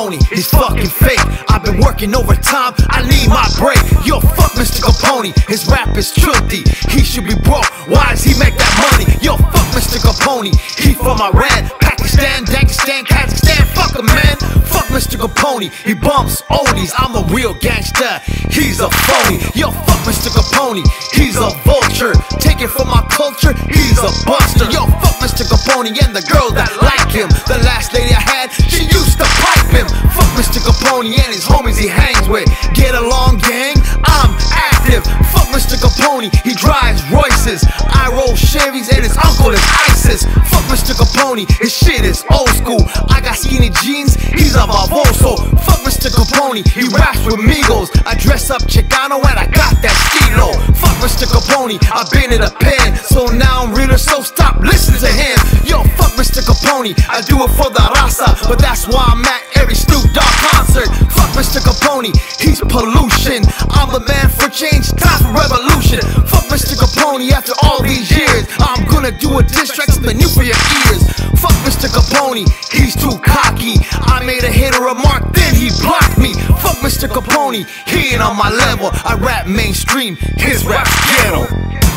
Capone, he's fucking fake. I've been working overtime, I need my break. Yo, fuck Mr. Capone, his rap is truthy. He should be broke, why does he make that money? Yo, fuck Mr. Capone, he from Iran, Pakistan, Dagestan, Kazakhstan, fuck him, man. Fuck Mr. Capone, he bumps oldies. I'm a real gangster, he's a phony. Yo, fuck Mr. Capone, he's a vulture. Take it from my culture, he's a buster. Yo, fuck Mr. Capone and the girl that like him. The last lady I had, she used to pipe him. Fuck Mr. Capone and his homies he hangs with. Get along, gang, I'm active. Fuck Mr. Capone, he drives Royces. I roll Chevys and his uncle is ISIS. Fuck Mr. Capone, his shit is old school. I got skinny jeans, he's a Barboso. Fuck Mr. Capone, he raps with Migos. I dress up Chicano and I got that stilo. Fuck Mr. Capone, I've been in a pen, so now I'm realer, so stop listening to him. Yo, fuck Mr. Capone, I do it for the raza, but that's why I'm at every Snoop Dogg concert. Fuck Mr. Capone, he's pollution. I'm the man for change, time for revolution. Fuck Mr. Capone, after all these years, I'm gonna do a diss track, something new for your ears. Fuck Mr. Capone, he's too cocky. I made a hit or a remark, then he blocked me. Fuck Mr. Capone, he ain't on my level. I rap mainstream, his rap's ghetto.